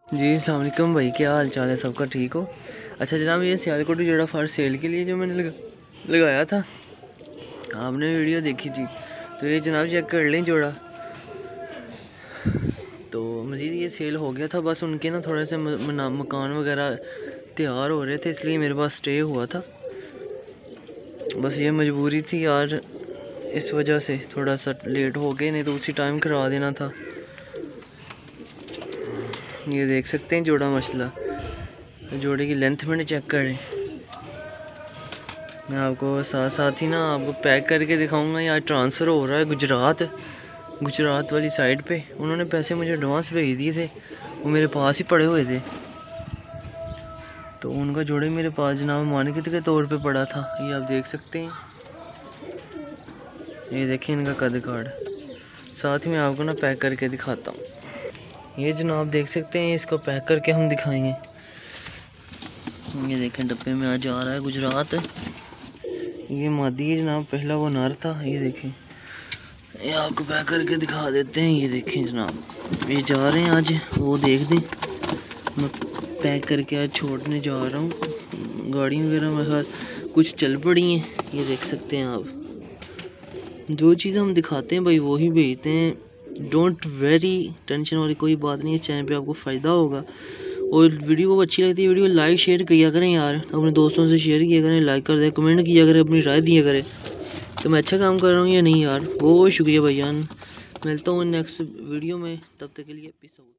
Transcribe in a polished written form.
जी अस्सलाम वालेकुम भाई, क्या हाल चाल है? सबका ठीक हो? अच्छा जनाब, ये सियालकोट जोड़ा फार सेल के लिए जो मैंने लगाया था, आपने वीडियो देखी थी, तो ये जनाब चेक कर लें जोड़ा। तो मज़ीद ये सेल हो गया था, बस उनके ना थोड़े से मकान वगैरह तैयार हो रहे थे, इसलिए मेरे पास स्टे हुआ था। बस ये मजबूरी थी यार, इस वजह से थोड़ा सा लेट हो गए, नहीं तो उसी टाइम करा देना था। ये देख सकते हैं जोड़ा मसला, जोड़े की लेंथ मैंने चेक करें। मैं आपको साथ साथ ही ना आपको पैक करके दिखाऊंगा। यार ट्रांसफ़र हो रहा है गुजरात वाली साइड पे। उन्होंने पैसे मुझे एडवांस भेज दिए थे, वो मेरे पास ही पड़े हुए थे, तो उनका जोड़े मेरे पास जनाब मानकित के तौर पे पड़ा था। ये आप देख सकते हैं, ये देखें इनका कद कार्ड। साथ ही मैं आपको ना पैक करके दिखाता हूँ। ये जनाब देख सकते हैं, इसको पैक करके हम दिखाएंगे। ये देखें डब्बे में आज आ रहा है गुजरात। ये मादी है जनाब, पहला वो नर था। ये देखें, ये आपको पैक करके दिखा देते हैं। ये देखें जनाब, ये जा रहे हैं आज, वो देख दें। मैं पैक करके आज छोड़ने जा रहा हूँ। गाड़ी वगैरह मेरे साथ कुछ चल पड़ी हैं, ये देख सकते हैं आप। जो चीज़ हम दिखाते हैं भाई वही भेजते हैं। डोंट वेरी टेंशन वाली कोई बात नहीं है, चैनल पे आपको फ़ायदा होगा। और वीडियो को अच्छी लगती है वीडियो लाइक शेयर किया करें यार, अपने दोस्तों से शेयर किया करें, लाइक कर दें, कमेंट किया करें, अपनी राय दिया करें तो मैं अच्छा काम कर रहा हूँ या नहीं यार। बहुत शुक्रिया भाईजान, मिलता हूँ नेक्स्ट वीडियो में, तब तक के लिए पीस आउट।